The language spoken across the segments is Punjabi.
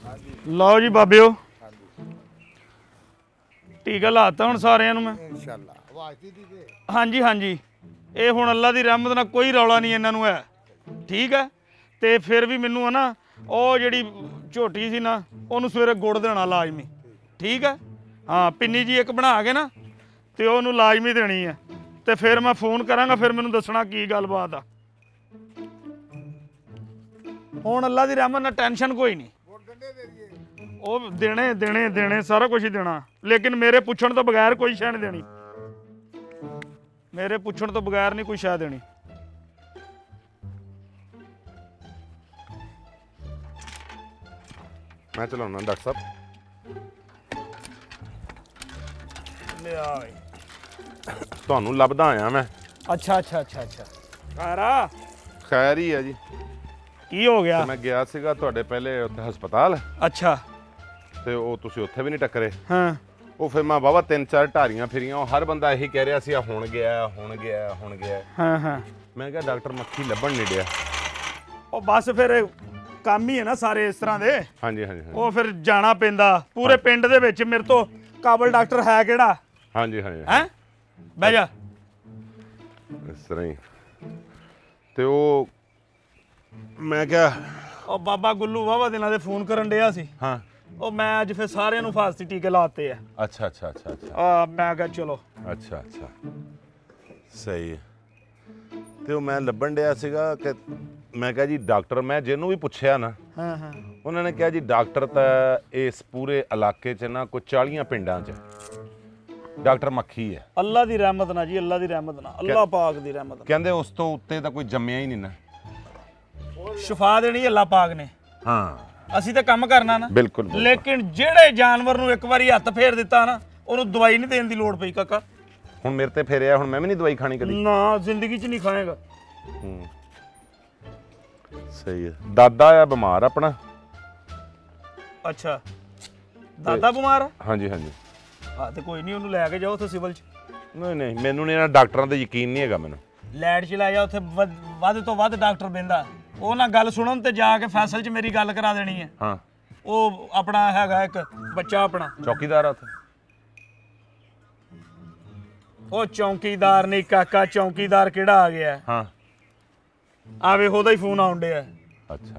ਲਓ ਜੀ ਬਾਬਿਓ ਟੀਕਾ ਲਾਤਾ ਹੁਣ ਸਾਰਿਆਂ ਨੂੰ ਮੈਂ ਇਨਸ਼ਾਅੱਲਾ ਆਵਾਜ਼ ਦੀ ਦੇ ਹਾਂਜੀ ਹਾਂਜੀ ਇਹ ਹੁਣ ਅੱਲਾ ਦੀ ਰਹਿਮਤ ਨਾਲ ਕੋਈ ਰੌਲਾ ਨਹੀਂ ਇਹਨਾਂ ਨੂੰ ਹੈ ਠੀਕ ਹੈ ਤੇ ਫਿਰ ਵੀ ਮੈਨੂੰ ਹੈ ਨਾ ਉਹ ਜਿਹੜੀ ਝੋਟੀ ਸੀ ਨਾ ਉਹਨੂੰ ਸਵੇਰੇ ਗੁੜ ਦੇਣਾ ਲਾਜ਼ਮੀ ਠੀਕ ਹੈ ਹਾਂ ਪਿੰਨੀ ਜੀ ਇੱਕ ਬਣਾ ਕੇ ਨਾ ਤੇ ਉਹਨੂੰ ਲਾਜ਼ਮੀ ਦੇਣੀ ਹੈ ਤੇ ਫਿਰ ਮੈਂ ਫੋਨ ਕਰਾਂਗਾ ਫਿਰ ਮੈਨੂੰ ਦੱਸਣਾ ਕੀ ਗੱਲਬਾਤ ਆ ਹੁਣ ਅੱਲਾ ਦੀ ਰਹਿਮਤ ਨਾਲ ਟੈਨਸ਼ਨ ਕੋਈ ਨਹੀਂ ਉਹ ਦੇਣੇ ਸਾਰਾ ਕੁਝ ਹੀ ਦੇਣਾ ਲੇਕਿਨ ਮੇਰੇ ਪੁੱਛਣ ਤੋਂ ਬਗੈਰ ਕੋਈ ਸ਼ੈ ਨਹੀਂ ਦੇਣੀ ਮੇਰੇ ਪੁੱਛਣ ਤੋਂ ਬਗੈਰ ਨਹੀਂ ਕੋਈ ਸ਼ੈ ਦੇਣੀ ਮੈਂ ਚਲਾਉਣਾ ਡਾਕਟਰ ਸਾਹਿਬ ਲਿਆ ਬਈ ਤੁਹਾਨੂੰ ਲੱਭਦਾ ਆਇਆ ਮੈਂ ਅੱਛਾ ਕਾਰਾ ਖੈਰ ਹੀ ਆ ਜੀ ਕੀ ਹੋ ਗਿਆ ਮੈਂ ਗਿਆ ਸੀਗਾ ਤੁਹਾਡੇ ਪਹਿਲੇ ਉੱਥੇ ਹਸਪਤਾਲ ਅੱਛਾ ਤੇ ਉਹ ਤੁਸੀਂ ਉੱਥੇ ਵੀ ਨਹੀਂ ਟੱਕਰੇ ਹਾਂ ਉਹ ਫਿਰ ਮੈਂ ਵਾਹਵਾ 3-4 ਢਾਰੀਆਂ ਫਿਰੀਆਂ ਉਹ ਹਰ ਬੰਦਾ ਇਹੀ ਕਹਿ ਰਿਹਾ ਸੀ ਹੁਣ ਗਿਆ ਹਾਂ ਮੈਂ ਕਿਹਾ ਡਾਕਟਰ ਮੱਖੀ ਲੱਭਣ ਨਹੀਂ ਡਿਆ ਉਹ ਬਸ ਫਿਰ ਕੰਮ ਹੀ ਹੈ ਨਾ ਸਾਰੇ ਇਸ ਤਰ੍ਹਾਂ ਦੇ ਹਾਂਜੀ ਉਹ ਫਿਰ ਜਾਣਾ ਪੈਂਦਾ ਪੂਰੇ ਪਿੰਡ ਦੇ ਵਿੱਚ ਮੇਰੇ ਤੋਂ ਕਾਬਲ ਡਾਕਟਰ ਹੈ ਕਿਹੜਾ ਹਾਂਜੀ ਹੈ ਬਹਿ ਜਾ ਇਸ ਤਰ੍ਹਾਂ ਹੀ ਤੇ ਉਹ ਮੈਂ ਕਿਹਾ ਉਹ ਬਾਬਾ ਗੁੱਲੂ ਵਾਵਾ ਦਿਨਾਂ ਦੇ ਫੋਨ ਕਰਨ ਡਿਆ ਸੀ ਹਾਂ ਉਹ ਮੈਂ ਅੱਜ ਫਿਰ ਸਾਰਿਆਂ ਨੂੰ ਫਾਸਟੀ ਟੀਕੇ ਲਾਤੇ ਆ ਅੱਛਾ ਮੈਂ ਕਿਹਾ ਚਲੋ ਅੱਛਾ ਸਹੀ ਹੈ ਤੇ ਉਹ ਮੈਂ ਲੱਭਣ ਡਿਆ ਸੀਗਾ ਕਿ ਮੈਂ ਕਿਹਾ ਜੀ ਡਾਕਟਰ ਮੈਂ ਜਿਹਨੂੰ ਵੀ ਪੁੱਛਿਆ ਨਾ ਹਾਂ ਉਹਨਾਂ ਨੇ ਕਿਹਾ ਜੀ ਡਾਕਟਰ ਤਾਂ ਇਸ ਪੂਰੇ ਇਲਾਕੇ 'ਚ ਨਾ ਕੋਈ 40 ਪਿੰਡਾਂ 'ਚ ਡਾਕਟਰ ਮੱਖੀ ਹੈ ਅੱਲਾ ਦੀ ਰਹਿਮਤ ਨਾਲ ਜੀ ਅੱਲਾ ਦੀ ਰਹਿਮਤ ਨਾਲ ਅੱਲਾ ਪਾਕ ਦੀ ਰਹਿਮਤ ਨਾਲ ਕਹਿੰਦੇ ਉਸ ਤੋਂ ਉੱਤੇ ਤਾਂ ਕੋਈ ਜੰਮਿਆ ਹੀ ਨਹੀਂ ਨਾ ਸ਼ਿਫਾ ਦੇਣੀ ਅੱਲਾ ਪਾਕ ਨੇ ਹਾਂ ਅਸੀਂ ਤਾਂ ਕੰਮ ਕਰਨਾ ਨਾ ਬਿਲਕੁਲ ਲੇਕਿਨ ਜਿਹੜੇ ਜਾਨਵਰ ਨੂੰ ਇੱਕ ਵਾਰੀ ਹੱਥ ਫੇਰ ਦਿੱਤਾ ਨਾ ਉਹਨੂੰ ਦਵਾਈ ਨਹੀਂ ਦੇਣ ਦੀ ਲੋੜ ਪਈ ਕਾਕਾ ਹੁਣ ਮੇਰੇ ਤੇ ਫੇਰਿਆ ਹੁਣ ਮੈਂ ਵੀ ਨਹੀਂ ਦਵਾਈ ਖਾਣੀ ਕਦੀ ਨਾ ਜ਼ਿੰਦਗੀ 'ਚ ਨਹੀਂ ਖਾਏਗਾ ਸਹੀ ਹੈ ਦਾਦਾ ਆ ਬਿਮਾਰ ਆਪਣਾ ਅੱਛਾ ਦਾਦਾ ਬਿਮਾਰ ਆ ਹਾਂਜੀ ਹਾਂ ਤੇ ਕੋਈ ਨਹੀਂ ਉਹਨੂੰ ਲੈ ਕੇ ਜਾਓ ਉੱਥੇ ਸਿਵਲ 'ਚ ਨਹੀਂ ਮੈਨੂੰ ਨਹੀਂ ਇਹਨਾਂ ਡਾਕਟਰਾਂ ਤੇ ਯਕੀਨ ਨਹੀਂ ਹੈਗਾ ਮੈਨੂੰ ਲੈਟ 'ਚ ਲੈ ਜਾ ਉੱਥੇ ਵੱਧ ਤੋਂ ਵੱਧ ਡਾਕਟਰ ਬਹਿੰਦਾ ਉਹ ਨਾ ਗੱਲ ਸੁਣਨ ਤੇ ਜਾ ਕੇ ਫੈਸਲ 'ਚ ਮੇਰੀ ਗੱਲ ਕਰਾ ਦੇਣੀ ਹੈ ਹਾਂ ਉਹ ਆਪਣਾ ਹੈਗਾ ਇੱਕ ਬੱਚਾ ਆਪਣਾ ਚੌਕੀਦਾਰ ਆ ਉੱਥੇ ਉਹ ਚੌਕੀਦਾਰ ਨਹੀਂ ਕਾਕਾ ਚੌਕੀਦਾਰ ਕਿਹੜਾ ਆ ਗਿਆ ਹਾਂ ਆਵੇ ਉਹਦਾ ਹੀ ਫੋਨ ਆਉਣ ਡਿਆ ਅੱਛਾ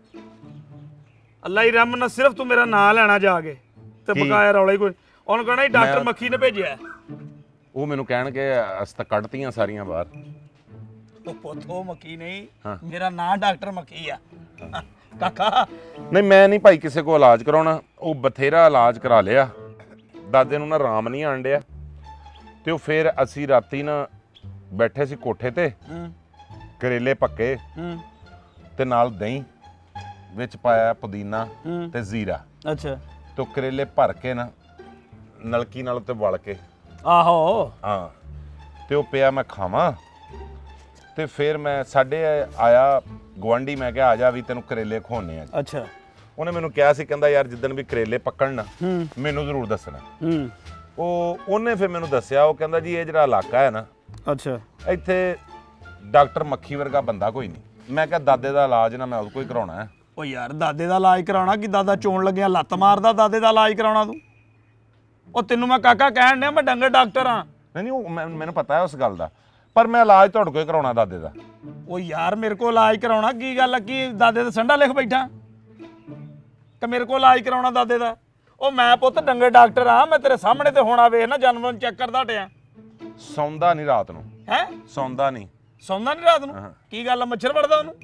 ਅੱਲਾ ਹੀ ਰਹਿਮਤ ਨਾਲ ਸਿਰਫ ਤੂੰ ਮੇਰਾ ਨਾਂ ਲੈਣਾ ਜਾ ਕੇ ਤੇ ਬਕਾਇਆ ਰੌਲਾ ਹੀ ਕੋਈ ਉਹਨੂੰ ਕਹਣਾ ਡਾਕਟਰ ਮੱਖੀ ਨੇ ਭੇਜਿਆ ਉਹ ਮੈਨੂੰ ਕਹਿਣਗੇ ਅਸ ਤਾਂ ਕੱਢਤੀਆਂ ਸਾਰੀਆਂ ਬਾਹਰ ਉਹ ਪੁੱਤ ਉਹ ਮੱਖੀ ਨਹੀਂ ਮੇਰਾ ਨਾਂ ਡਾਕਟਰ ਮੱਖੀ ਆ ਕਾਕਾ ਨਹੀਂ ਮੈਂ ਨਹੀਂ ਭਾਈ ਕਿਸੇ ਕੋ ਇਲਾਜ ਕਰਾਉਣਾ ਉਹ ਬਥੇਰਾ ਇਲਾਜ ਕਰਾ ਲਿਆ ਦਾਦੇ ਨੂੰ ਨਾ ਆਰਾਮ ਨਹੀਂ ਆਣ ਡਿਆ ਤੇ ਉਹ ਫਿਰ ਅਸੀਂ ਰਾਤੀ ਨਾ ਬੈਠੇ ਸੀ ਕੋਠੇ ਤੇ ਕਰੇਲੇ ਪੱਕੇ ਤੇ ਨਾਲ ਦਹੀਂ ਵਿੱਚ ਪਾਇਆ ਪੁਦੀਨਾ ਤੇ ਜ਼ੀਰਾ ਅੱਛਾ ਤੇ ਕਰੇਲੇ ਭਰ ਕੇ ਨਾ ਨਲਕੀ ਨਾਲ ਤੇ ਵਲ ਕੇ ਆਹੋ ਹਾਂ ਤੇ ਉਹ ਪਿਆ ਮੈਂ ਖਾਵਾਂ ਤੇ ਫਿਰ ਮੈਂ ਸਾਡੇ ਆਇਆ ਗਵਾਂਢੀ ਮੈਂ ਕਿਹਾ ਆ ਜਾ ਵੀ ਤੈਨੂੰ ਕਰੇਲੇ ਖਵਾਉਣੇ ਆ ਅੱਛਾ ਉਹਨੇ ਮੈਨੂੰ ਕਿਹਾ ਸੀ ਕਹਿੰਦਾ ਯਾਰ ਜਿੱਦਣ ਵੀ ਕਰੇਲੇ ਪੱਕਣ ਨਾ ਮੈਨੂੰ ਜ਼ਰੂਰ ਦੱਸਣਾ ਉਹਨੇ ਫਿਰ ਮੈਨੂੰ ਦੱਸਿਆ ਉਹ ਕਹਿੰਦਾ ਜੀ ਇਹ ਜਿਹੜਾ ਇਲਾਕਾ ਹੈ ਨਾ ਅੱਛਾ ਇੱਥੇ ਡਾਕਟਰ ਮੱਖੀ ਵਰਗਾ ਬੰਦਾ ਕੋਈ ਨਹੀਂ ਮੈਂ ਕਿਹਾ ਦਾਦੇ ਦਾ ਇਲਾਜ ਨਾ ਮੈਂ ਉਹਦੇ ਕੋਈ ਕਰਾਉਣਾ ਹੈ ਉਹ ਯਾਰ ਦਾਦੇ ਦਾ ਇਲਾਜ ਕਰਾਉਣਾ ਕਿ ਦਾਦਾ ਚੋਣ ਲੱਗਿਆ ਲੱਤ ਮਾਰਦਾ ਦਾਦੇ ਦਾ ਇਲਾਜ ਕਰਾਉਣਾ ਤੂੰ ਉਹ ਤੈਨੂੰ ਮੈਂ ਕਾਕਾ ਕਹਿਣ ਡਿਆ ਮੈਂ ਡੰਗਰ ਡਾਕਟਰ ਆ ਨਹੀਂ ਉਹ ਮੈਨੂੰ ਪਤਾ ਹੈ ਉਸ ਗੱਲ ਦਾ ਪਰ ਮੈਂ ਇਲਾਜ ਤੁਹਾਡੇ ਕੋਲ ਕਰਾਉਣਾ ਦਾਦੇ ਦਾ ਉਹ ਯਾਰ ਮੇਰੇ ਕੋਲ ਇਲਾਜ ਕਰਾਉਣਾ ਕੀ ਗੱਲ ਆ ਕੀ ਦਾਦੇ ਦਾ ਸੰਡਾ ਲਿਖ ਬੈਠਾ ਕਿ ਮੇਰੇ ਕੋਲ ਇਲਾਜ ਕਰਾਉਣਾ ਦਾਦੇ ਦਾ ਉਹ ਮੈਂ ਪੁੱਤ ਡੰਗਰ ਡਾਕਟਰ ਆ ਮੈਂ ਤੇਰੇ ਸਾਹਮਣੇ ਤੇ ਹੋਣਾ ਵੇਖ ਨਾ ਜਾਨਵਰਾਂ ਨੂੰ ਚੈੱਕ ਕਰਦਾ ਟਿਆ ਸੌਂਦਾ ਨਹੀਂ ਰਾਤ ਨੂੰ ਹੈ ਸੌਂਦਾ ਨਹੀਂ ਰਾਤ ਨੂੰ ਕੀ ਗੱਲ ਆ ਮੱਛਰ ਵੜਦਾ ਉਹਨੂੰ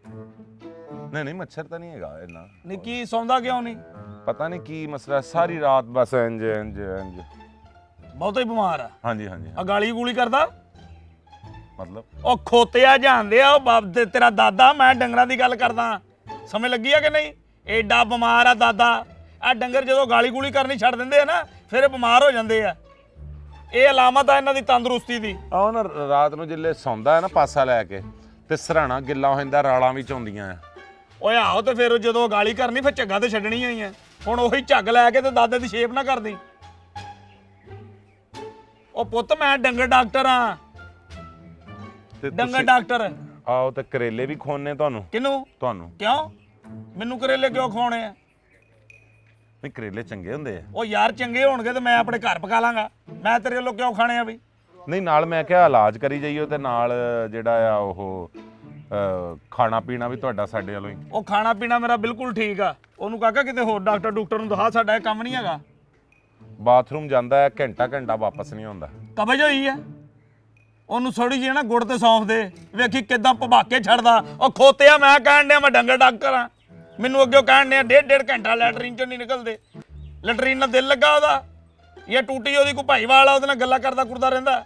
ਨਹੀਂ ਮੱਛਰ ਤਾਂ ਨਹੀਂ ਹੈਗਾ ਇੰਨਾ ਨਹੀਂ ਕੀ ਸੌਂਦਾ ਕਿਉਂ ਨਹੀਂ ਪਤਾ ਨਹੀਂ ਕੀ ਮਸਲਾ ਸਾਰੀ ਰਾਤ ਬਸ ਇੰਜ ਬਹੁਤਾ ਹੀ ਬਿਮਾਰ ਆ ਹਾਂਜੀ ਆ ਗਾਲੀ ਗੂਲੀ ਕਰਦਾ ਮਤਲਬ ਉਹ ਖੋਤਿਆ ਜਾਂਦੇ ਆ ਉਹ ਬਾਪ ਦੇ ਤੇਰਾ ਦਾਦਾ ਮੈਂ ਡੰਗਰਾਂ ਦੀ ਗੱਲ ਕਰਦਾ ਸਮਝ ਲੱਗੀ ਆ ਕਿ ਨਹੀਂ ਐਡਾ ਬਿਮਾਰ ਆ ਦਾਦਾ ਆ ਡੰਗਰ ਜਦੋਂ ਗਾਲੀ ਗੂਲੀ ਕਰਨੀ ਛੱਡ ਦਿੰਦੇ ਆ ਨਾ ਫਿਰ ਇਹ ਬਿਮਾਰ ਹੋ ਜਾਂਦੇ ਆ ਇਹ ਅਲਾਮਤ ਆ ਇਹਨਾਂ ਦੀ ਤੰਦਰੁਸਤੀ ਦੀ ਆਹ ਨਾ ਰਾਤ ਨੂੰ ਜਿੱਲੇ ਸੌਂਦਾ ਹੈ ਨਾ ਪਾਸਾ ਲੈ ਕੇ ਤੇ ਸਰਾਣਾ ਗਿੱਲਾ ਹੋ ਜਾਂਦਾ ਰਾਲਾਂ ਵਿੱਚ ਆਉਂਦੀਆਂ ਆ ਓਏ ਆਹੋ ਤੇ ਫਿਰ ਜਦੋਂ ਗਾਲੀ ਕਰਨੀ ਫਿਰ ਝੱਗਾ ਤੇ ਛੱਡਣੀਆਂ ਹੀ ਆ ਹੁਣ ਉਹੀ ਝੱਗ ਲੈ ਕੇ ਤੇ ਦਾਦੇ ਦੀ ਸ਼ੇਪ ਨਾ ਕਰਦੀ ਉਹ ਪੁੱਤ ਮੈਂ ਡੰਗਰ ਡਾਕਟਰ ਆ ਡੰਗਰ ਡਾਕਟਰ ਆਓ ਤੇ ਕਰੇਲੇ ਵੀ ਖਵਾਉਣੇ ਤੁਹਾਨੂੰ ਕਿਹਨੂੰ ਤੁਹਾਨੂੰ ਕਿਉਂ ਮੈਨੂੰ ਕਰੇਲੇ ਕਿਉਂ ਖਵਾਉਣੇ ਆ ਨਹੀਂ ਕਰੇਲੇ ਚੰਗੇ ਹੁੰਦੇ ਆ। ਉਹ ਯਾਰ ਚੰਗੇ ਹੋਣਗੇ ਤੇ ਮੈਂ ਆਪਣੇ ਘਰ ਪਕਾ ਲਾਂਗਾ, ਮੈਂ ਤੇਰੇ ਵੱਲੋਂ ਕਿਉਂ ਖਾਣੇ ਆ ਬਈ? ਨਹੀਂ ਨਾਲ ਮੈਂ ਕਿਹਾ ਇਲਾਜ ਕਰੀ ਜਾਈਓ ਤੇ ਨਾਲ ਜਿਹੜਾ ਆ ਉਹ ਖਾਣਾ ਪੀਣਾ ਵੀ ਤੁਹਾਡਾ ਸਾਡੇ ਵੱਲੋਂ ਹੀ। ਉਹ ਖਾਣਾ ਪੀਣਾ ਮੇਰਾ ਬਿਲਕੁਲ ਠੀਕ ਆ, ਉਹਨੂੰ ਕਾਕਾ ਕਿਤੇ ਹੋਰ ਡਾਕਟਰ ਨੂੰ ਦਿਖਾ, ਸਾਡਾ ਇਹ ਕੰਮ ਨਹੀਂ ਹੈਗਾ। ਬਾਥਰੂਮ ਜਾਂਦਾ ਹੈ ਘੰਟਾ ਵਾਪਸ ਨਹੀਂ ਆਉਂਦਾ। ਕਬਜ਼ ਹੋਈ ਹੈ, ਉਹਨੂੰ ਥੋੜੀ ਜਿਹੀ ਨਾ ਗੁੜ ਤੇ ਸੌਂਫ ਦੇ, ਵੇਖੀ ਕਿਦਾਂ ਭਬਾਕੇ ਛੱਡਦਾ। ਉਹ ਖੋਤਿਆ ਮੈਂ ਕਹਿਣ ਡਿਆ ਮੈਂ ਡੰਗਰ ਡਾਕਟਰ ਆ, ਮੈਨੂੰ ਅੱਗੇ ਕਹਿਣ ਡਿਆ ਡੇਢ ਘੰਟਾ ਲੈਟਰੀਨ ਚੋਂ ਨਹੀਂ ਨਿਕਲਦੇ। ਲੈਟਰੀਨ ਨਾਲ ਦਿਲ ਲੱਗਾ ਉਹਦਾ, ਇਹ ਟੂਟੀ ਉਹਦੀ ਕੋਈ ਭਾਈਵਾਲ ਆ, ਉਹਦੇ ਨਾਲ ਗੱਲਾਂ ਕਰਦਾ ਕੁਰਦਾ ਰਹਿੰਦਾ।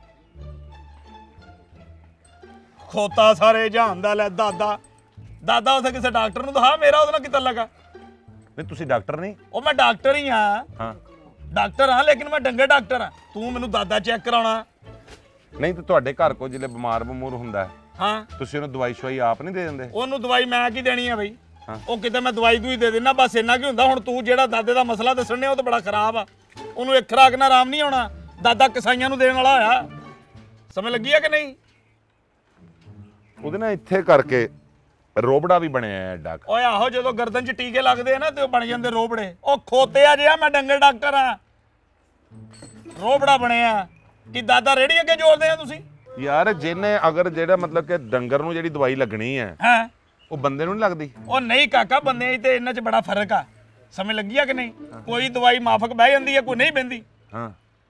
ਖੋਤਾ ਸਾਰੇ ਜਹਾਨ ਦਾ ਲੈ ਦਾਦਾ ਉਥੇ ਕਿਸੇ ਡਾਕਟਰ ਨੂੰ ਦਿਖਾ, ਮੇਰਾ ਉਹਦੇ ਨਾਲ ਕਿਤਾ ਲੱਗਾ? ਨਹੀਂ ਤੁਸੀਂ ਡਾਕਟਰ ਨਹੀਂ? ਉਹ ਮੈਂ ਡਾਕਟਰ ਹੀ ਹਾਂ। ਹਾਂ ਡਾਕਟਰ ਹਾਂ, ਲੇਕਿਨ ਮੈਂ ਡੰਗਰ ਡਾਕਟਰ ਹਾਂ। ਤੂੰ ਮੈਨੂੰ ਦਾਦਾ ਚੈੱਕ ਕਰਾਉਣਾ? ਨਹੀਂ ਤੇ ਤੁਹਾਡੇ ਘਰ ਕੋਈ ਜਿਹੜੇ ਬਿਮਾਰ ਹੁੰਦਾ ਹਾਂ, ਤੁਸੀਂ ਉਹਨੂੰ ਦਵਾਈ ਸ਼ਵਾਈ ਆਪ ਨਹੀਂ ਦੇ ਦਿੰਦੇ? ਉਹਨੂੰ ਦਵਾਈ ਮੈਂ ਕੀ ਦੇਣੀ ਆ ਬਈ? ਹਾਂ। ਉਹ ਕਿਤੇ ਮੈਂ ਦਵਾਈ ਦੂਈ ਦੇ ਦੇਣਾ, ਬਸ ਇੰਨਾ ਕੀ ਹੁੰਦਾ। ਹੁਣ ਤੂੰ ਜਿਹੜਾ ਦਾਦੇ ਦਾ ਮਸਲਾ ਦੱਸਣ ਡਿਆ ਉਹ ਤਾਂ ਬੜਾ ਖਰਾਬ ਆ, ਉਹਨੂੰ ਇੱਕ ਖੁਰਾਕ ਨਾਲ ਆਰਾਮ ਨਹੀਂ ਆਉਣਾ। ਦਾਦਾ ਕਸਾਈਆਂ ਨੂੰ ਦੇਣ ਵਾਲਾ ਹੋਇਆ, ਸਮਝ ਲੱਗੀ ਆ ਕਿ ਨਹੀਂ? ਉਹਦੇ ਨਾਲ ਇੱਥੇ ਕਰਕੇ ਰੋਬੜਾ ਵੀ ਬਣਿਆ ਐਡਾ। ਓਏ ਆਹੋ, ਜਦੋਂ ਗਰਦਨ 'ਚ ਟੀਕੇ ਲੱਗਦੇ ਆ ਨਾ ਤੇ ਉਹ ਬਣ ਜਾਂਦੇ ਰੋਬੜੇ। ਉਹ ਖੋਤੇ ਆ ਜਿਹਾ, ਮੈਂ ਡੰਗਰ ਡਾਕਟਰ ਆ, ਰੋਬੜਾ ਬਣਿਆ ਕਿ ਦਾਦਾ ਰੇੜੀ ਅੱਗੇ ਜੋੜਦੇ ਆ ਤੁਸੀਂ? ਯਾਰ ਜਿਹਨੇ ਅਗਰ ਜਿਹੜਾ ਮਤਲਬ ਕਿ ਡੰਗਰ ਨੂੰ ਜਿਹੜੀ ਦਵਾਈ ਲੱਗਣੀ ਹੈ ਹਾਂ, ਉਹ ਬੰਦੇ ਨੂੰ ਨਹੀਂ ਲੱਗਦੀ? ਉਹ ਨਹੀਂ ਕਾਕਾ, ਬੰਦੇ ਤੇ ਇਹਨਾਂ 'ਚ ਬੜਾ ਫਰਕ ਆ, ਸਮਝ ਲੱਗੀ ਆ ਕਿ ਨਹੀਂ? ਕੋਈ ਦਵਾਈ ਮਾਫਕ ਬਹਿ ਜਾਂਦੀ ਹੈ, ਕੋਈ ਨਹੀਂ ਬਹਿੰਦੀ। ਹਾਂ,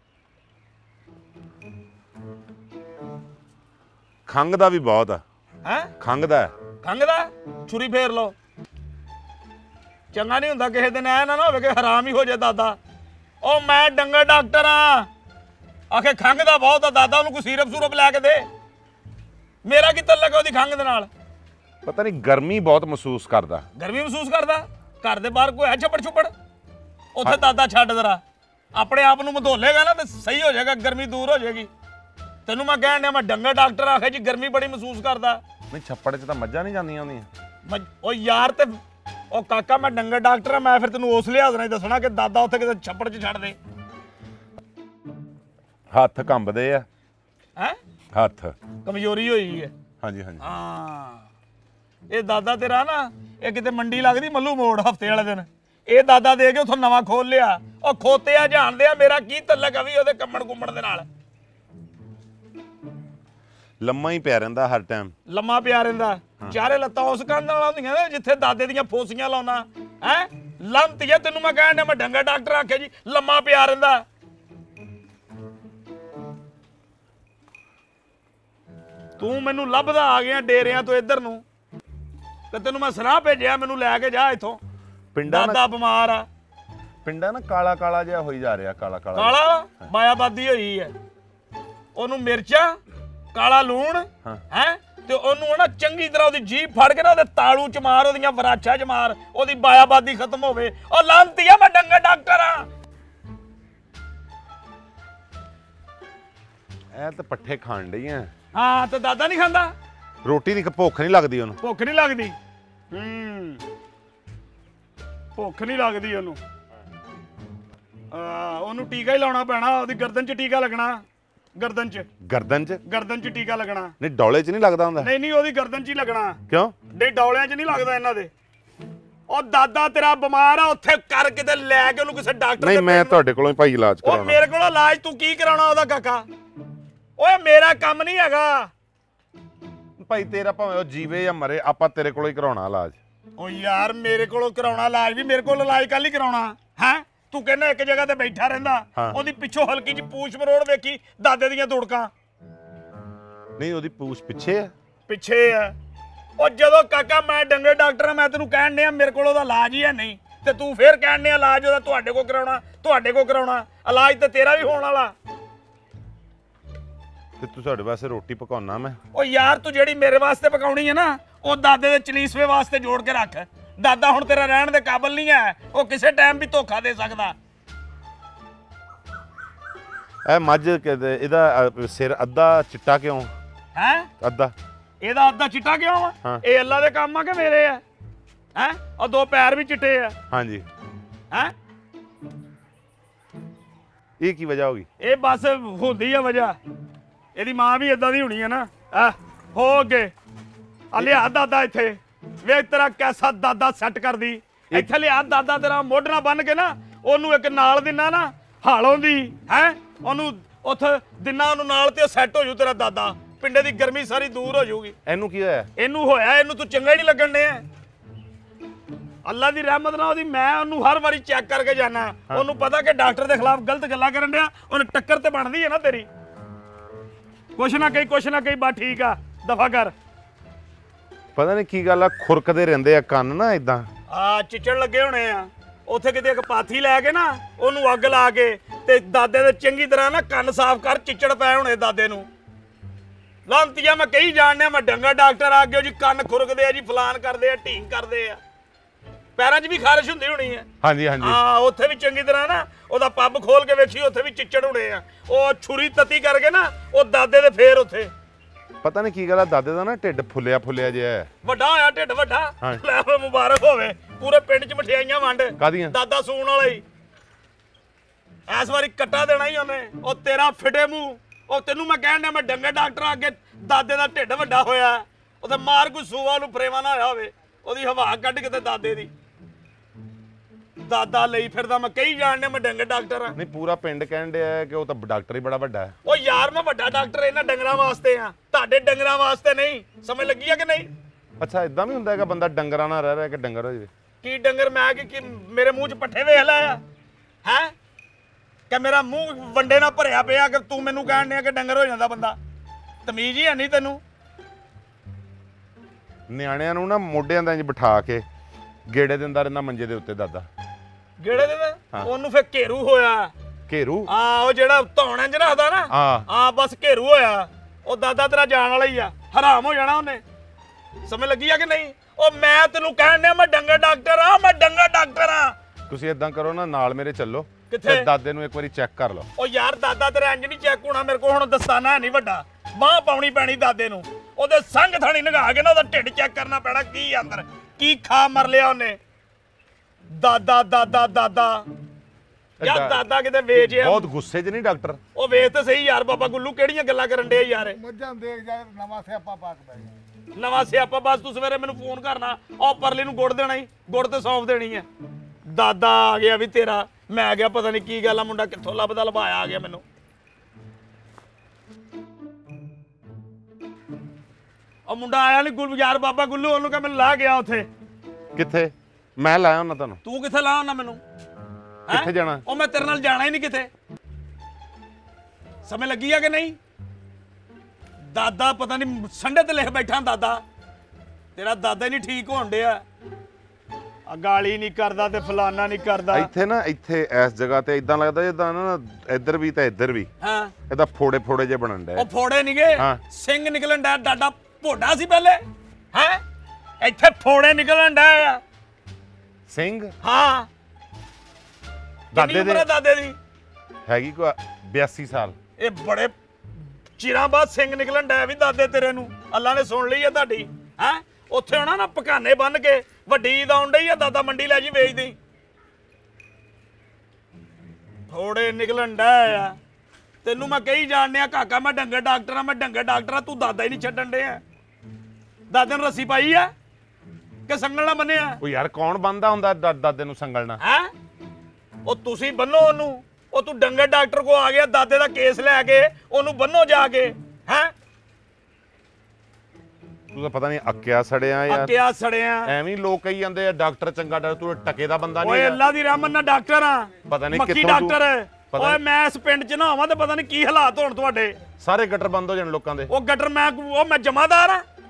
ਖੰਘ ਦਾ ਵੀ ਬਹੁਤ ਆ। ਹੈ ਖੰਘ ਦਾ ਛੁਰੀ ਫੇਰ ਲਓ, ਚੰਗਾ ਨਹੀਂ ਹੁੰਦਾ। ਕਿਸੇ ਦਿਨ ਐ ਨਾ ਹੋਵੇ ਕਿ ਹਰਾਮ ਹੀ ਹੋ ਜਾਏ ਦਾਦਾ। ਉਹ ਮੈਂ ਡੰਗਰ ਡਾਕਟਰ ਆ, ਆਖੇ ਖੰਘ ਦਾ ਬਹੁਤ ਆ ਦਾਦਾ, ਉਹਨੂੰ ਕੋਈ ਸੀਰਪ ਸੂਰਪ ਲੈ ਕੇ ਦੇ। ਮੇਰਾ ਕੀ ਤਲਕ ਉਹਦੀ ਖੰਘ ਦੇ ਨਾਲ? ਪਤਾ ਨਹੀਂ ਗਰਮੀ ਬਹੁਤ ਮਹਿਸੂਸ ਕਰਦਾ। ਗਰਮੀ ਮਹਿਸੂਸ ਕਰਦਾ? ਘਰ ਦੇ ਬਾਹਰ ਕੋਈ ਹੈ ਛੱਪੜ ਛੁੱਪੜ? ਉੱਥੇ ਦਾਦਾ ਛੱਡ ਜ਼ਰਾ, ਆਪਣੇ ਆਪ ਨੂੰ ਮਧੋਲੇਗਾ ਨਾ ਤੇ ਸਹੀ ਹੋ ਜਾਏਗਾ, ਗਰਮੀ ਦੂਰ ਹੋ ਜਾਏਗੀ। ਤੈਨੂੰ ਮੈਂ ਕਹਿਣ ਡਿਆ ਮੈਂ ਡੰਗਰ ਡਾਕਟਰ ਆਖੇ ਜੀ ਗਰਮੀ ਬੜੀ ਮਹਿਸੂਸ ਕਰਦਾ। ਨਹੀਂ ਛੱਪੜ 'ਚ ਤਾਂ ਮੱਝਾਂ ਨਹੀਂ ਜਾਂਦੀਆਂ ਹੁੰਦੀਆਂ। ਉਹ ਯਾਰ ਤੇ ਉਹ ਕਾਕਾ ਮੈਂ ਡੰਗਰ ਡਾਕਟਰ ਆ, ਮੈਂ ਫਿਰ ਤੈਨੂੰ ਉਸ ਲਿਹਾਜ਼ ਨਾਲ ਹੀ ਦੱਸਣਾ ਕਿ ਦਾਦਾ ਉੱਥੇ ਕਿਤੇ ਛੱਪੜ 'ਚ ਛੱਡ ਦੇ। ਹੱਥ ਕੰਬਦੇ ਆ। ਹੈ ਹੱਥ ਕਮਜ਼ੋਰੀ ਹੋਈ ਹੈ। ਹਾਂਜੀ ਹਾਂਜੀ। ਹਾਂ, ਇਹ ਦਾਦਾ ਤੇਰਾ ਨਾ, ਇਹ ਕਿਤੇ ਮੰਡੀ ਲੱਗਦੀ ਮੱਲੂ ਮੋੜ ਹਫਤੇ ਵਾਲੇ ਦਿਨ, ਇਹ ਦਾਦਾ ਦੇ ਕੇ ਉੱਥੋਂ ਨਵਾਂ ਖੋਲ ਲਿਆ। ਉਹ ਖੋਤੇ ਆ ਜਾਣਦੇ ਆ, ਮੇਰਾ ਕੀ ਤਲਕ ਆ ਵੀ ਉਹਦੇ ਕੰਮਣ ਕੁੰਮਣ ਦੇ ਨਾਲ। ਲੰਮਾ ਹੀ ਪਿਆ ਰਹਿੰਦਾ ਹਰ ਟਾਈਮ। ਲੰਮਾ ਪਿਆ ਰਹਿੰਦਾ, ਚਾਰੇ ਲੱਤਾਂ ਉਸ ਕੰਧ ਨਾਲ ਹੁੰਦੀਆਂ ਨੇ ਜਿੱਥੇ ਦਾਦੇ ਦੀਆਂ ਫੋਸੀਆਂ ਲਾਉਣਾ। ਹੈ ਲੰਤੀਆ, ਤੈਨੂੰ ਮੈਂ ਕਹਿਣ ਡਿਆ ਮੈਂ ਡੰਗਰ ਡਾਕਟਰ ਆਖਿਆ ਜੀ ਲੰਮਾ ਪਿਆ ਰਹਿੰਦਾ। ਤੂੰ ਮੈਨੂੰ ਲੱਭਦਾ ਆ ਗਿਆ ਡੇਰਿਆਂ ਤੋਂ ਇੱਧਰ ਨੂੰ, ਤੇ ਤੈਨੂੰ ਮੈਂ ਸਲਾਹ ਭੇਜਿਆ ਮੈਨੂੰ ਲੈ ਕੇ ਜਾ ਇੱਥੋਂ। ਪਿੰਡਾਂ ਦਾਦਾ ਬਿਮਾਰ ਆ। ਪਿੰਡਾਂ ਨਾ ਕਾਲਾ ਜਿਹਾ ਹੋਈ ਜਾ ਰਿਹਾ। ਕਾਲਾ ਮਾਇਆਬਾਦੀ ਹੋਈ ਹੈ, ਉਹਨੂੰ ਮਿਰਚਾਂ, ਕਾਲਾ ਲੂਣ ਹੈ, ਤੇ ਉਹਨੂੰ ਨਾ ਚੰਗੀ ਤਰ੍ਹਾਂ ਉਹਦੀ ਜੀਭ ਫੜ ਕੇ ਨਾ ਉਹਦੇ ਤਾਲੂ ਚ ਮਾਰ, ਉਹਦੀਆਂ ਵਰਾਛਾਂ ਚ ਮਾਰ, ਉਹਦੀ ਮਾਇਆਬਾਦੀ ਖਤਮ ਹੋਵੇ। ਉਹ ਲਾਂਤੀਆ ਮੈਂ ਡੰਗਰ ਡਾਕਟਰ ਆ। ਇਹ ਤਾਂ ਪੱਠੇ ਖਾਣ ਡਈਆਂ। ਹਾਂ, ਤੇ ਦਾਦਾ ਨਹੀਂ ਖਾਂਦਾ ਰੋਟੀ ਦੀ ਭੁੱਖ ਨਹੀਂ ਲੱਗਦੀ ਉਹਨੂੰ? ਭੁੱਖ ਨਹੀਂ ਲੱਗਦੀ? ਭੁੱਖ ਨਹੀਂ ਲੱਗਦੀ ਉਹਨੂੰ। ਉਹਨੂੰ ਟੀਕਾ ਹੀ ਲਾਉਣਾ ਪੈਣਾ, ਉਹਦੀ ਗਰਦਨ 'ਚ ਟੀਕਾ ਲੱਗਣਾ। ਗਰਦਨ 'ਚ ਟੀਕਾ ਲੱਗਣਾ। ਨਹੀਂ ਡੌਲੇ 'ਚ ਨਹੀਂ ਲੱਗਦਾ ਹੁੰਦਾ? ਨਹੀਂ ਉਹਦੀ ਗਰਦਨ 'ਚ ਹੀ ਲੱਗਣਾ। ਕਿਉਂ? ਨਹੀਂ ਡੌਲਿਆਂ 'ਚ ਨਹੀਂ ਲੱਗਦਾ ਇਹਨਾਂ ਦੇ। ਉਹ ਦਾਦਾ ਤੇਰਾ ਬਿਮਾਰ ਆ, ਉੱਥੇ ਕਰ ਕਿਤੇ ਲੈ ਕੇ ਉਹਨੂੰ ਕਿਸੇ ਡਾਕਟਰ ਨਹੀਂ ਮੈਂ ਤੁਹਾਡੇ ਕੋਲੋਂ ਹੀ ਭਾਈ ਇਲਾਜ ਕਰਾਉਣਾ। ਉਹ ਮੇਰੇ ਕੋਲੋਂ ਇਲਾਜ ਤੂੰ ਕੀ ਕਰਾਉਣਾ ਉਹਦਾ ਕਾਕਾ? ਓਏ ਮੇਰਾ ਕੰਮ ਨਹੀਂ ਹੈਗਾ ਭਾਈ, ਤੇਰਾ ਭਾਵੇਂ ਉਹ ਜੀਵੇ ਜਾਂ ਮਰੇ, ਆਪਾਂ ਤੇਰੇ ਕੋਲੋਂ ਹੀ ਕਰਾਉਣਾ ਇਲਾਜ। ਓ ਯਾਰ ਮੇਰੇ ਕੋਲੋਂ ਕਰਾਉਣਾ ਇਲਾਜ ਵੀ, ਮੇਰੇ ਕੋਲ ਇਲਾਜ ਕੱਲ ਹੀ ਕਰਾਉਣਾ ਹੈ? ਤੂੰ ਕਹਿੰਦਾ ਇੱਕ ਜਗ੍ਹਾ ਤੇ ਬੈਠਾ ਰਹਿੰਦਾ, ਉਹਦੀ ਪਿੱਛੋਂ ਹਲਕੀ ਜਿਹੀ ਪੂਛ ਮਰੋੜ ਵੇਖੀ ਦਾਦੇ ਦੀਆਂ ਦੁੜਕਾਂ। ਨਹੀਂ ਉਹਦੀ ਪੂਛ ਪਿੱਛੇ ਆ। ਉਹ ਜਦੋਂ ਕਾਕਾ ਮੈਂ ਡੰਗਰ ਡਾਕਟਰ ਆ, ਮੈਂ ਤੈਨੂੰ ਕਹਿਣ ਡਿਆ ਮੇਰੇ ਕੋਲ ਉਹਦਾ ਇਲਾਜ ਹੀ ਹੈ ਨਹੀਂ, ਤੇ ਤੂੰ ਫੇਰ ਕਹਿਣ ਡਿਆ ਇਲਾਜ ਉਹਦਾ ਤੁਹਾਡੇ ਕੋਲ ਕਰਾਉਣਾ। ਇਲਾਜ ਤੇ ਤੇਰਾ ਵੀ ਹੋਣ ਵਾਲਾ। ਤੇ ਤੂੰ ਸਾਡੇ ਵਾਸਤੇ ਰੋਟੀ ਪਕਾਉਣਾ ਮੈਂ? ਉਹ ਯਾਰ ਤੂੰ ਜਿਹੜੀ ਮੇਰੇ ਵਾਸਤੇ ਪਕਾਉਣੀ ਹੈ ਨਾ, ਉਹ ਦਾਦੇ ਦੇ ਚਲੀਸਵੇ ਵਾਸਤੇ ਜੋੜ ਕੇ ਰੱਖ। ਦਾਦਾ ਹੁਣ ਤੇਰਾ ਰਹਿਣ ਦੇ ਕਾਬਲ ਨਹੀਂ ਹੈ, ਉਹ ਕਿਸੇ ਟਾਈਮ ਵੀ ਧੋਖਾ ਦੇ ਸਕਦਾ। ਇਹ ਮੱਝ ਇਹਦਾ ਸਿਰ ਅੱਧਾ ਚਿੱਟਾ ਕਿਉਂ ਹੈ? ਇਹਦਾ ਅੱਧਾ ਚਿੱਟਾ ਕਿਉਂ ਆ? ਇਹ ਅੱਲਾ ਦੇ ਕੰਮ ਆ ਕਿ ਮੇਰੇ ਆ? ਹੈ ਉਹ ਦੋ ਪੈਰ ਵੀ ਚਿੱਟੇ ਆ। ਹਾਂਜੀ। ਹੈ ਇਹ ਕੀ ਵਜ੍ਹਾ ਹੋ ਗਈ? ਇਹ ਬਸ ਹੁੰਦੀ ਆ ਵਜ੍ਹਾ, ਇਹਦੀ ਮਾਂ ਵੀ ਇਦਾਂ ਦੀ ਹੋਣੀ ਹੈ ਨਾ। ਹੋ ਅੱਗੇ ਆ ਲਿਆ ਦਾਦਾ ਇੱਥੇ ਵੇਖ, ਤੇਰਾ ਕੈਸਾ ਦਾਦਾ ਸੈੱਟ ਕਰਦੀ। ਇੱਥੇ ਲਿਆ ਦਾਦਾ ਤੇਰਾ ਮੋਢਣਾ ਬੰਨ ਕੇ ਨਾ ਉਹਨੂੰ ਇੱਕ ਨਾਲ ਦਿਨਾ ਨਾ ਹਾਲੋਂ ਦੀ ਹੈ ਉਹਨੂੰ ਉੱਥੇ ਦਿਨਾ ਉਹਨੂੰ ਨਾਲ ਤੇ ਸੈੱਟ ਹੋ ਜੂ ਤੇਰਾ ਦਾਦਾ ਪਿੰਡੇ ਦੀ ਗਰਮੀ ਸਾਰੀ ਦੂਰ ਹੋ ਜਾਊਗੀ। ਇਹਨੂੰ ਕੀ ਹੋਇਆ? ਇਹਨੂੰ ਤੂੰ ਚੰਗਾ ਹੀ ਨਹੀਂ ਲੱਗਣ ਡਿਆ। ਅੱਲਾ ਦੀ ਰਹਿਮਤ ਨਾਲ ਉਹਦੀ ਮੈਂ ਉਹਨੂੰ ਹਰ ਵਾਰੀ ਚੈੱਕ ਕਰਕੇ ਜਾਣਾ। ਉਹਨੂੰ ਪਤਾ ਕਿ ਡਾਕਟਰ ਦੇ ਖਿਲਾਫ ਗਲਤ ਗੱਲਾਂ ਕਰਨ ਡਿਆ ਉਹਨੇ ਟੱਕਰ ਤੇ ਬਣਦੀ ਹੈ ਨਾ ਤੇਰੀ। ਕੁਛ ਨਾ ਕਹੀ ਬਾ ਠੀਕ ਆ ਦਫਾ ਕਰ। ਪਤਾ ਨਹੀਂ ਕੀ ਗੱਲ ਆ ਖੁਰਕਦੇ ਰਹਿੰਦੇ ਆ ਕੰਨ ਨਾ ਇਦਾਂ ਚਿੱਚੜ ਲੱਗੇ ਹੋਣੇ ਆ ਉੱਥੇ ਕਿਤੇ ਇੱਕ ਪਾਥੀ ਲੈ ਕੇ ਨਾ ਉਹਨੂੰ ਅੱਗ ਲਾ ਕੇ ਤੇ ਦਾਦੇ ਦੇ ਚੰਗੀ ਤਰ੍ਹਾਂ ਨਾ ਕੰਨ ਸਾਫ਼ ਕਰ ਚਿੱਚੜ ਪਏ ਹੋਣੇ ਦਾਦੇ ਨੂੰ। ਲਾਂਤੀਆ ਮੈਂ ਕਹੀ ਜਾਣਿਆ ਮੈਂ ਡੰਗਾ ਡਾਕਟਰ ਆ ਗਿਆ ਜੀ ਕੰਨ ਖੁਰਕਦੇ ਆ ਜੀ ਫਲਾਨ ਕਰਦੇ ਆ ਢੀਂਗ ਕਰਦੇ ਆ ਪੈਰਾਂ 'ਚ ਵੀ ਖਾਰਿਸ਼ ਹੁੰਦੀ ਹੋਣੀ ਹੈ। ਹਾਂਜੀ ਉੱਥੇ ਵੀ ਚੰਗੀ ਤਰ੍ਹਾਂ ਨਾ ਉਹਦਾ ਪੱਬ ਖੋਲ ਕੇ ਵੇਖੀ ਉੱਥੇ ਵੀ ਚਿੱਚੜ ਹੋਣੇ ਆ। ਉਹ ਛੁਰੀ ਤੱਤੀ ਕਰਕੇ ਨਾ ਉਹ ਦਾਦੇ ਦੇ ਫੇਰ ਉੱਥੇ ਪਤਾ ਨਹੀਂ ਕੀ ਗੱਲ ਆ ਦਾਦੇ ਦਾ ਨਾ ਢਿੱਡ ਫੁੱਲਿਆ ਜਿਹਾ ਵੱਡਾ ਹੋਇਆ ਢਿੱਡ ਵੱਡਾ ਲੈ ਹੋਵੇ ਮੁਬਾਰਕ ਹੋਵੇ ਪੂਰੇ ਪਿੰਡ 'ਚ ਮਠਿਆਈਆਂ ਵੰਡ ਕਾਹਦੀਆਂ ਦਾਦਾ ਸੂਣ ਵਾਲਾ ਹੀ ਇਸ ਵਾਰੀ ਕੱਟਾ ਦੇਣਾ ਹੀ ਉਹਨੇ। ਉਹ ਤੇਰਾ ਫਿੱਟੇ ਮੂੰਹ ਉਹ ਤੈਨੂੰ ਮੈਂ ਕਹਿਣ ਡਿਆ ਮੈਂ ਡੰਗੇ ਡਾਕਟਰ ਅੱਗੇ ਦਾਦੇ ਦਾ ਢਿੱਡ ਵੱਡਾ ਹੋਇਆ ਉਹਦੇ ਮਾਰ ਕੋਈ ਸੂਆ ਨੂੰ ਪ੍ਰੇਮਾ ਨਾ ਹੋਇਆ ਹੋਵੇ ਉਹਦੀ ਹਵਾ ਕੱਢ ਕੇ ਤੇ ਦਾਦੇ ਦੀ ਦਾਦਾ ਲਈ ਫਿਰਦਾ ਮੈਂ ਕਹੀ ਜਾਣ ਡਿਆ ਮੈਂ ਡੰਗੇ ਡਾਕਟਰ ਆ। ਨਹੀਂ ਪੂਰਾ ਪਿੰਡ ਕਹਿਣ ਡਿਆ ਕਿ ਉਹ ਤਾਂ ਡਾਕਟਰ ਹੀ ਬੜਾ ਵੱਡਾ ਹੈ। ਉਹ ਯਾਰ ਮੈਂ ਵੱਡਾ ਡਾਕਟਰ ਇਹਨਾਂ ਡੰਗਰਾਂ ਵਾਸਤੇ ਆ ਤੁਹਾਡੇ ਡੰਗਰਾਂ ਵਾਸਤੇ ਨਹੀਂ। ਸਮਝ ਲੱਗੀ ਆ ਕਿ ਨਹੀਂ? ਅੱਛਾ ਇਦਾਂ ਵੀ ਹੁੰਦਾ ਹੈਗਾ ਬੰਦਾ ਡੰਗਰਾਂ ਨਾਲ ਰਹਿ ਕੇ ਡੰਗਰ ਹੋ ਜਾਵੇ। ਕੀ ਡੰਗਰ ਮੈਂ ਕਿ ਮੇਰੇ ਮੂੰਹ 'ਚ ਪੱਠੇ ਵੇਖ ਲਿਆ ਹੈ ਕਿ ਮੇਰਾ ਮੂੰਹ ਵੰਡੇ ਨਾਲ ਭਰਿਆ ਪਿਆ ਕਿ ਤੂੰ ਮੈਨੂੰ ਕਹਿਣ ਡਿਆ ਕਿ ਡੰਗਰ ਹੋ ਜਾਂਦਾ ਬੰਦਾ। ਤਮੀਜ਼ ਹੀ ਹੈ ਨਹੀਂ ਤੈਨੂੰ। ਨਿਆਣਿਆਂ ਨੂੰ ਨਾ ਮੋਢਿਆਂ ਦਾ ਇੰਜ ਬਿਠਾ ਕੇ ਗੇੜੇ ਦਿੰਦਾ ਰਹਿੰਦਾ ਮੰਜੇ ਦੇ ਉੱਤੇ ਦਾਦਾ। ਗੇੜੇ ਦਿੰਦਾ ਉਹਨੂੰ ਫਿਰ ਘੇਰੂ ਹੋਇਆ। ਘੇਰੂ? ਉਹ ਜਿਹੜਾ ਧੌਣਾ ਇੰਜ ਰੱਖਦਾ ਨਾ ਬਸ ਘੇਰੂ ਹੋਇਆ। ਉਹ ਦਾਦਾ ਤੇਰਾ ਜਾਣ ਵਾਲਾ ਹੀ ਆ ਹਰਾਮ ਹੋ ਜਾਣਾ ਉਹਨੇ। ਸਮਝ ਲੱਗੀ ਆ ਕਿ ਨਹੀਂ? ਉਹ ਮੈਂ ਤੈਨੂੰ ਕਹਿਣ ਡਿਆ ਮੈਂ ਡੰਗਰ ਡਾਕਟਰ ਆ ਮੈਂ ਡੰਗਰ ਡਾਕਟਰ ਆ। ਤੁਸੀਂ ਇਦਾਂ ਕਰੋ ਨਾ ਨਾਲ ਮੇਰੇ ਚੱਲੋ ਕਿੱਥੇ? ਦਾਦੇ ਨੂੰ ਇੱਕ ਵਾਰੀ ਚੈੱਕ ਕਰ ਲਓ। ਉਹ ਯਾਰ ਦਾਦਾ ਤੇਰਾ ਇੰਜ ਨਹੀਂ ਚੈੱਕ ਹੋਣਾ ਮੇਰੇ ਕੋਲ ਹੁਣ ਦਸਤਾਨਾ ਨਹੀਂ ਵੱਡਾ ਬਾਂਹ ਪਾਉਣੀ ਪੈਣੀ ਦਾਦੇ ਨੂੰ ਉਹਦੇ ਸੰਗ ਥਾਣੀ ਨਗਾ ਕੇ ਨਾ ਉਹਦਾ ਢਿੱਡ ਚੈੱਕ ਕਰਨਾ ਪੈਣਾ ਕੀ ਅੰਦਰ ਕੀ ਖਾ ਮਰ ਲਿਆ ਉਹਨੇ। ਦਾਦਾ ਦਾਦਾ ਦਾਦਾ ਯਾਰ ਦਾਦਾ ਕਿਤੇ ਵੇਚ ਆ। ਬਹੁਤ ਗੁੱਸੇ 'ਚ ਨਹੀਂ ਡਾਕਟਰ? ਉਹ ਵੇਚ ਤਾਂ ਸਹੀ ਯਾਰ ਬਾਬਾ ਗੁੱਲੂ ਕਿਹੜੀਆਂ ਗੱਲਾਂ ਕਰਨ ਡੇ ਯਾਰ। ਮੱਝਾਂ ਦੇਖ ਜਾ ਨਵਾਂ ਸਿਆਪਾ ਪਾਕ ਪੈ ਗਿਆ। ਨਵਾਂ ਸਿਆਪਾ ਬਸ ਤੂੰ ਸਵੇਰੇ ਮੈਨੂੰ ਫੋਨ ਕਰਨਾ ਉਹ ਪਰਲੇ ਨੂੰ ਗੁੜ ਦੇਣਾ ਹੀ ਗੁੜ ਤੇ ਸੌਂਫ ਦੇਣੀ ਹੈ। ਦਾਦਾ ਆ ਗਿਆ ਵੀ ਤੇਰਾ ਮੈਂ ਆ ਗਿਆ ਪਤਾ ਨਹੀਂ ਕੀ ਗੱਲ ਆ ਮੁੰਡਾ ਕਿੱਥੋਂ ਲੱਭਦਾ ਲਭਾਇਆ ਆ ਗਿਆ ਮੈਨੂੰ। ਉਹ ਮੁੰਡਾ ਆਇਆ ਨਹੀਂ ਗੁੱਲ ਯਾਰ ਬਾਬਾ ਗੁੱਲੂ ਉਹਨੂੰ ਕਹ ਮੈਨੂੰ ਲਾ ਗਿਆ ਉੱਥੇ। ਕਿੱਥੇ? ਮੈਂ ਲਾਇਆ ਉਹਨਾਂ ਤੁਹਾਨੂੰ। ਤੂੰ ਕਿੱਥੇ ਲਾ ਉਹਨਾਂ ਮੈਨੂੰ? ਕਿੱਥੇ ਜਾਣਾ? ਉਹ ਮੈਂ ਤੇਰੇ ਨਾਲ ਜਾਣਾ ਹੀ ਨਹੀਂ ਕਿਤੇ। ਸਮਝ ਲੱਗੀ ਆ ਕਿ ਨਹੀਂ? ਦਾਦਾ ਪਤਾ ਨਹੀਂ ਸੰਡੇ ਤੇ ਲਿਖ ਬੈਠਾ ਦਾਦਾ ਤੇਰਾ ਦਾਦਾ ਹੀ ਨਹੀਂ ਠੀਕ ਹੋਣ ਡਿਆ। ਗਾਲੀ ਨਹੀਂ ਕਰਦਾ ਤੇ ਫਲਾਨਾ ਨਹੀਂ ਕਰਦਾ। ਇੱਥੇ ਇਸ ਜਗ੍ਹਾ ਤੇ ਇਦਾਂ ਲੱਗਦਾ ਜਿੱਦਾਂ ਨਾ ਇੱਧਰ ਵੀ ਤੇ ਇੱਧਰ ਵੀ ਇਹਦਾ ਫੋੜੇ ਜੇ ਬਣਨ ਡਿਆ। ਉਹ ਫੋੜੇ ਨਹੀਂ ਗਏ ਸਿੰਘ ਨਿਕਲਣ ਡਿਆ ਡਾਡਾ ਭੋਡਾ ਸੀ ਪਹਿਲੇ ਹੈ ਇੱਥੇ ਫੋੜੇ ਨਿਕਲਣ ਡਿਆ ਸਿੰਘ। ਹਾਂ ਦਾਦੇ ਦੀ ਹੈਗੀ ਕੋਈ 82 ਸਾਲ। ਇਹ ਬੜੇ ਚਿਰਾਂ ਬਾਅਦ ਸਿੰਘ ਨਿਕਲਣ ਡਿਆ ਵੀ ਦਾਦੇ ਤੇਰੇ ਨੂੰ ਅੱਲਾ ਨੇ ਸੁਣ ਲਈ ਆ ਤੁਹਾਡੀ ਹੈ। ਉੱਥੇ ਹੋਣਾ ਨਾ ਪਕਾਨੇ ਬੰਨ ਕੇ ਵੱਡੀ ਈਦ ਆਉਣ ਡਈ ਆ ਦਾਦਾ ਮੰਡੀ ਲੈ ਜੀ ਵੇਚਦੀ ਥੋੜੇ ਨਿਕਲਣ ਡਿਆ ਆ। ਤੈਨੂੰ ਮੈਂ ਕਹੀ ਜਾਣਿਆ ਕਾਕਾ ਮੈਂ ਡੰਗਰ ਡਾਕਟਰ ਆ ਮੈਂ ਡੰਗਰ ਡਾਕਟਰ ਆ ਤੂੰ ਦਾਦਾ ਹੀ ਨਹੀਂ ਛੱਡਣ ਡਿਆ। ਦਾਦੇ ਨੂੰ ਰੱਸੀ ਪਾਈ ਆ ਕਿ ਸੰਗਲ ਨਾਲ ਬੰਨਿਆ? ਉਹ ਯਾਰ ਕੌਣ ਬੰਨਦਾ ਹੁੰਦਾ ਦਾਦੇ ਨੂੰ ਸੰਗਲ ਨਾਲ? ਹੈ ਉਹ ਤੁਸੀਂ ਬੰਨੋ ਉਹਨੂੰ। ਉਹ ਤੂੰ ਡੰਗਰ ਡਾਕਟਰ ਕੋ ਆ ਗਿਆ ਦਾਦੇ ਦਾ ਕੇਸ ਲੈ ਕੇ ਉਹਨੂੰ ਬੰਨੋ ਜਾ ਕੇ ਹੈ। ਤੂੰ ਤਾਂ ਪਤਾ ਨਹੀਂ ਅੱਕਿਆ ਸੜਿਆ ਯਾਰ। ਅੱਕਿਆ ਸੜਿਆ ਐਵੇਂ ਲੋਕ ਕਹੀ ਜਾਂਦੇ ਆ ਡਾਕਟਰ ਚੰਗਾ ਡਾਕਟਰ ਤੂੰ ਟਕੇ ਦਾ ਬੰਦਾ ਨਹੀਂ। ਓਏ ਅੱਲਾ ਦੀ ਰਹਿਮਤ ਨਾਲ ਡਾਕਟਰ ਆ ਪਤਾ ਨਹੀਂ ਮੱਖੀ ਡਾਕਟਰ ਓਏ ਮੈਂ ਇਸ ਪਿੰਡ 'ਚ ਨਾ ਆਵਾਂ ਤੇ ਪਤਾ ਨਹੀਂ ਕੀ ਹਾਲਾਤ ਹੋਣ ਤੁਹਾਡੇ। ਸਾਰੇ ਗਟਰ ਬੰਦ ਹੋ ਜਾਣ ਲੋਕਾਂ ਦੇ। ਉਹ ਗਟਰ ਮੈਂ ਜਮਾਦਾਰ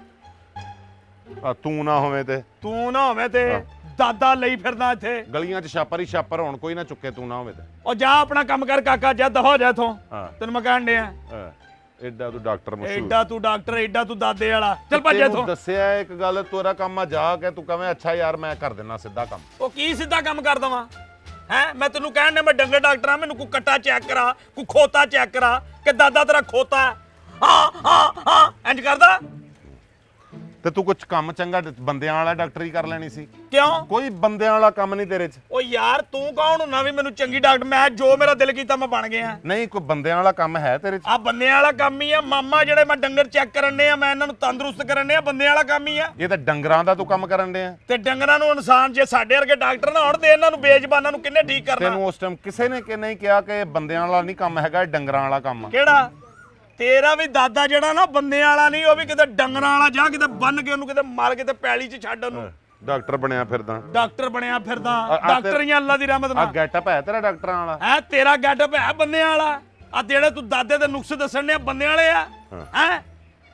ਆ। ਤੂੰ ਨਾ ਹੋਵੇਂ ਤੇ ਦਾਦਾ ਲਈ ਫਿਰਦਾ ਇੱਥੇ ਗਲੀਆਂ 'ਚ ਛਾਪਰ ਹੀ ਛਾਪਰ ਹੋਣ ਕੋਈ ਨਾ ਚੁੱਕੇ ਤੂੰ ਨਾ ਹੋਵੇਂ ਤੇ। ਉਹ ਜਾ ਆਪਣਾ ਕੰਮ ਕਰ ਕਾਕਾ ਜਾ ਦਫਾ ਹੋ ਜਾ ਇਥੋਂ ਤੈਨੂੰ ਮੈਂ ਕਹਿਣ ਡਿਆ। ਐਡਾ ਤੂੰ ਡਾਕਟਰ ਮਸ਼ਹੂਰ ਐਡਾ ਤੂੰ ਡਾਕਟਰ ਐਡਾ ਤੂੰ ਦਾਦੇ ਵਾਲਾ ਚੱਲ ਭੱਜ ਇਥੋਂ। ਦੱਸਿਆ ਇੱਕ ਗੱਲ ਤੇਰਾ ਕੰਮ ਆ ਜਾ ਕੇ ਤੂੰ ਕਵੇਂ ਅੱਛਾ ਯਾਰ ਮੈਂ ਕਰ ਦਿੰਦਾ ਸਿੱਧਾ ਕੰਮ। ਉਹ ਕੀ ਸਿੱਧਾ ਕੰਮ ਕਰ ਦਵਾਂ ਹੈ? ਮੈਂ ਤੈਨੂੰ ਕਹਿਣ ਡਿਆ ਮੈਂ ਡੰਗਰ ਡਾਕਟਰ ਆ ਮੈਨੂੰ ਕੋਈ ਕੱਟਾ ਚੈੱਕ ਕਰਾ ਕੋਈ ਖੋਤਾ ਚੈੱਕ ਕਰਾ ਕਿ ਦਾਦਾ ਤੇਰਾ ਖੋਤਾ ਹਾਂ ਇੰਜ ਕਰਦਾ ਤੇ ਤੂੰ ਕੁਝ ਕੰਮ ਚੰਗਾ ਬੰਦਿਆਂ ਵਾਲਾ ਡਾਕਟਰੀ ਕਰ ਲੈਣੀ ਸੀ। ਕਿਉਂ? ਕੋਈ ਬੰਦਿਆਂ ਵਾਲਾ ਕੰਮ ਨਹੀਂ ਤੇਰੇ 'ਚ। ਓ ਯਾਰ ਤੂੰ ਕੌਣ ਹੁੰਨਾ ਵੀ ਮੈਨੂੰ ਚੰਗੀ ਡਾਕਟਰ? ਮੈਂ ਜੋ ਮੇਰਾ ਦਿਲ ਕੀਤਾ ਮੈਂ ਬਣ ਗਿਆ। ਨਹੀਂ ਕੋਈ ਬੰਦਿਆਂ ਵਾਲਾ ਕੰਮ ਹੈ ਤੇਰੇ 'ਚ? ਆ ਬੰਦਿਆਂ ਵਾਲਾ ਕੰਮ ਹੀ ਆ ਮਾਮਾ, ਜਿਹੜੇ ਮੈਂ ਡੰਗਰ ਚੈੱਕ ਕਰਨੇ ਆ, ਮੈਂ ਇਹਨਾਂ ਨੂੰ ਤੰਦਰੁਸਤ ਕਰਨੇ ਆ, ਬੰਦਿਆਂ ਵਾਲਾ ਕੰਮ ਹੀ ਆ। ਇਹ ਤਾਂ ਡੰਗਰਾਂ ਦਾ ਤੂੰ ਕੰਮ ਕਰਨ ਡਿਆ। ਤੇ ਡੰਗਰਾਂ ਨੂੰ ਇਨਸਾਨ ਜੇ ਸਾਡੇ ਵਰਗੇ ਡਾਕਟਰ ਨਾ ਹੋਣ ਤੇ ਇਹਨਾਂ ਨੂੰ ਬੇਜ਼ਬਾਨਾਂ ਨੂੰ ਕਿੰਨੇ ਠੀਕ ਕਰਨਾ? ਤੈਨੂੰ ਉਸ ਟਾਈਮ ਕਿਸੇ ਨੇ ਕਿ ਨਹੀਂ ਕਿਹਾ ਕਿ ਬੰਦਿਆਂ ਵਾਲਾ ਨਹੀਂ ਕੰਮ ਹੈਗਾ, ਇਹ ਡੰਗਰਾਂ ਵਾਲਾ ਕੰਮ ਆ? ਕਿਹੜਾ? ਤੇਰਾ ਵੀ ਦਾਦਾ ਜਿਹੜਾ ਨਾ ਬੰਦਿਆਂ ਵਾਲਾ ਨਹੀਂ, ਉਹ ਵੀ ਕਿਤੇ ਡੰਗਰਾਂ ਵਾਲਾ। ਜਾ ਕਿਤੇ ਬੰਨ ਕੇ ਉਹਨੂੰ ਕਿਤੇ ਮਾਰ ਕੇ ਤੇ ਪੈਲੀ 'ਚ ਛੱਡ ਉਹਨੂੰ। ਡਾਕਟਰ ਬਣਿਆ ਫਿਰਦਾ। ਡਾਕਟਰ ਬਣਿਆ ਫਿਰਦਾ। ਡਾਕਟਰ ਹੀ ਆ ਅੱਲਾ ਦੀ ਰਹਿਮਤ ਆ ਨਾਲ। ਗੈਟਅਪ ਹੈ ਤੇਰਾ ਡਾਕਟਰਾਂ ਵਾਲਾ? ਹੈ ਤੇਰਾ ਗੈਟਅਪ ਹੈ ਬੰਦਿਆਂ ਵਾਲਾ। ਆ ਜਿਹੜੇ ਤੂੰ ਦਾਦੇ ਦੇ ਨੁਕਸ ਦੱਸਣ ਨੇ ਬੰਦਿਆਂ ਵਾਲੇ ਆ। ਹੈ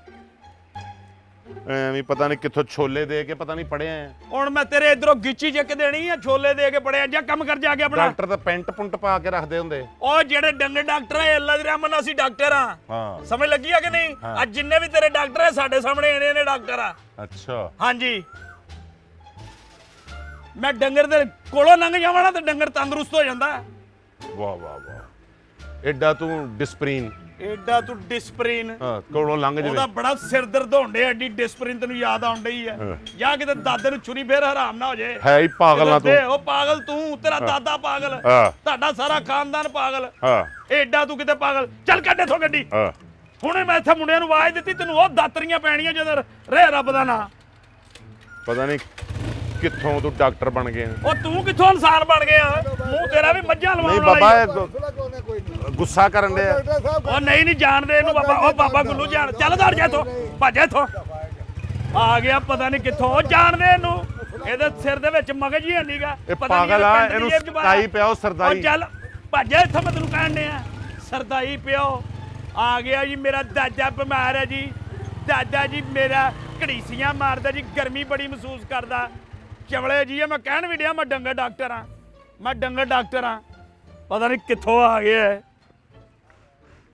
ਐਵੇਂ ਪਤਾ ਨਹੀਂ ਕਿੱਥੋਂ ਛੋਲੇ ਦੇ ਕੇ ਪਤਾ ਨਹੀਂ ਪੜਿਆ ਆ। ਹੁਣ ਮੈਂ ਤੇਰੇ ਇਧਰੋਂ ਗਿੱਚੀ ਚੱਕ ਦੇਣੀ ਆ, ਛੋਲੇ ਦੇ ਕੇ ਪੜਿਆ। ਜਾ ਕੰਮ ਕਰ ਜਾ ਕੇ ਆਪਣਾ। ਡਾਕਟਰ ਤਾਂ ਪੈਂਟ ਪੁੰਟ ਪਾ ਕੇ ਰੱਖਦੇ ਹੁੰਦੇ। ਉਹ ਜਿਹੜੇ ਡੰਗਰ ਡਾਕਟਰ ਆ ਅੱਲਾ ਦੀ ਰਹਿਮਤ ਨਾਲ ਅਸੀਂ ਡਾਕਟਰ ਆ। ਹਾਂ ਸਮਝ ਲੱਗੀ ਆ ਕਿ ਨਹੀਂ? ਅੱਜ ਜਿੰਨੇ ਵੀ ਤੇਰੇ ਡਾਕਟਰ ਆ ਸਾਡੇ ਸਾਹਮਣੇ ਇਹਨੇ ਡਾਕਟਰ ਆ। ਅੱਛਾ ਹਾਂਜੀ ਮੈਂ ਡੰਗਰ ਦੇ ਕੋਲੋਂ ਲੰਘ ਜਾਵਾਂ ਨਾ ਤੇ ਡੰਗਰ ਤੰਦਰੁਸਤ ਹੋ ਜਾਂਦਾ। ਵਾਹ ਵਾਹ ਵਾਹ, ਐਡਾ ਤੂੰ ਡਿਸਪਰੀਨ। ਐਡਾ ਤੂੰ ਡਿਸਪਰੀਨ। ਹਾਂ ਕੋਲੋਂ ਲੰਘ ਉਹਦਾ ਜਵੇ। ਬੜਾ ਸਿਰ ਦਰਦ ਹੋਣਦੇ ਐਡੀ ਡਿਸਪਰੀਨ ਤੈਨੂੰ ਯਾਦ ਆਉਣ ਡਈ ਆ। ਜਾਂ ਕਿਤੇ ਦਾਦੇ ਨੂੰ ਛੁਰੀ ਫੇਰ ਹਰਾਮ ਨਾ ਹੋ ਜੇ। ਹੈ ਹੀ ਪਾਗਲ ਆ ਤੂੰ। ਉਹ ਪਾਗਲ ਤੂੰ, ਤੇਰਾ ਦਾਦਾ ਪਾਗਲ, ਹਾਂ ਤੁਹਾਡਾ ਸਾਰਾ ਖਾਨਦਾਨ ਪਾਗਲ। ਹਾਂ ਐਡਾ ਤੂੰ ਕਿਤੇ ਪਾਗਲ। ਚੱਲ ਕੱਢ ਇੱਥੋਂ ਗੱਡੀ। ਹਾਂ ਹੁਣੇ ਮੈਂ ਇੱਥੇ ਮੁੰਡਿਆਂ ਨੂੰ ਆਵਾਜ਼ ਦਿੱਤੀ, ਤੈਨੂੰ ਉਹ ਦਾਤਰੀਆਂ ਪੈਣੀਆਂ ਜਦੋਂ ਰਹਿ ਰੱਬ ਦਾ ਨਾਂ। ਪਤਾ ਨਹੀਂ ਕਿੱਥੋਂ ਤੂੰ ਡਾਕਟਰ ਬਣ ਗਿਆ। ਉਹ ਤੂੰ ਕਿੱਥੋਂ ਇਨਸਾਨ ਬਣ ਗਿਆ? ਮੂੰਹ ਤੇਰਾ ਵੀ ਮੱਝਾਂ ਨਹੀਂ ਲਵਾਉਣ ਵਾਲਾ ਬਾਬਾ ਹੀ ਆ। ਸੁਣਾ ਕੋਨੇ ਕੋਈ ਨਹੀਂ ਗੁੱਸਾ ਕਰਨ ਦੇ। ਡਾਕਟਰ ਸਾਹਿਬ ਉਹ ਨਹੀਂ ਜਾਣਦੇ ਇਹਨੂੰ ਬਾਬਾ। ਉਹ ਬਾਬਾ ਗੁੱਲੂ ਜਾਣ। ਚੱਲ ਦੌੜ ਜਾ ਇੱਥੋਂ, ਭੱਜ ਇੱਥੋਂ। ਆ ਗਿਆ ਪਤਾ ਨਹੀਂ ਕਿੱਥੋਂ। ਉਹ ਜਾਣਦੇ ਇਹਨੂੰ, ਇਹਦੇ ਸਿਰ ਦੇ ਵਿੱਚ ਮਗਜ ਹੀ ਨਹੀਂਗਾ। ਇਹ ਪਾਗਲ ਆ, ਇਹਨੂੰ ਸਰਦਾਈ ਪਿਆਓ ਸਰਦਾਈ। ਚੱਲ ਭੱਜ ਇੱਥੋਂ, ਮੈਂ ਤੈਨੂੰ ਕਹਿਣ ਡਿਆ ਸਰਦਾਈ ਪਿਓ। ਆ ਗਿਆ ਜੀ ਮੇਰਾ ਦਾਦਾ ਬਿਮਾਰ ਹੈ ਜੀ। ਦਾਦਾ ਜੀ ਮੇਰਾ ਘੜੀਸੀਆਂ ਮਾਰਦਾ ਜੀ, ਗਰਮੀ ਬੜੀ ਮਹਿਸੂਸ ਕਰਦਾ। ਚਵਲੇ ਜੀ ਮੈਂ ਕਹਿਣ ਵੀ ਡਿਆ ਮੈਂ ਡੰਗਰ ਡਾਕਟਰ ਆ। ਮੈਂ ਡੰਗਰ ਡਾਕਟਰ ਆ। ਪਤਾ ਨਹੀਂ ਕਿੱਥੋਂ ਆ ਗਿਆ।